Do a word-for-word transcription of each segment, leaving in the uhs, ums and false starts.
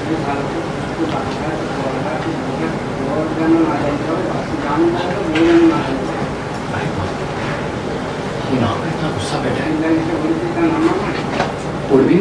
इतना गुस्सा बैठा है उड़ भी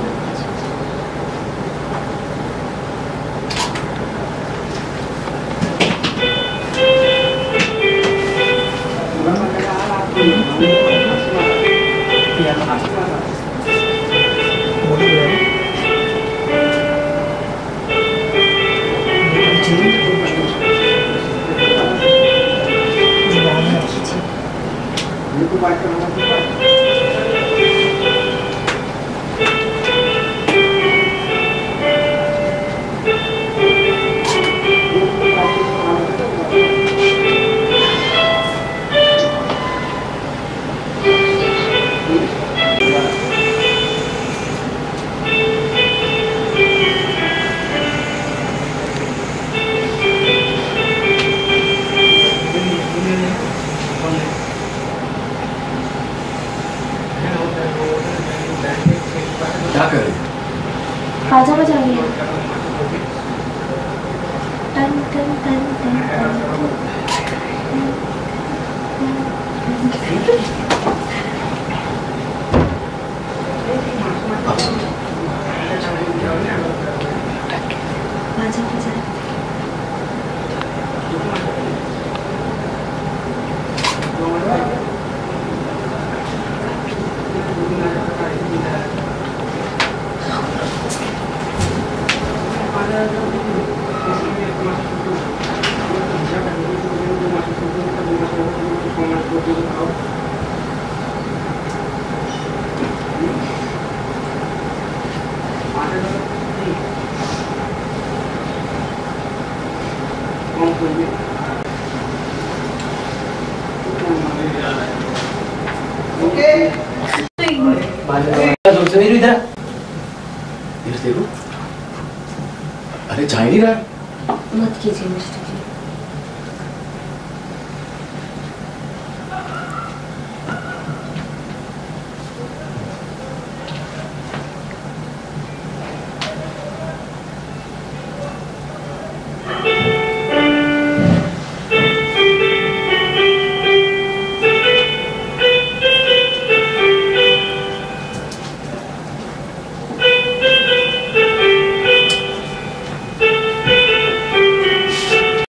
क्या कर रही? बाजा बजा रही है। टन टन टन टन बाजा बजा समीर इधर देखो, अरे जा ही नहीं रहा। मत कीजिए मिस्टर।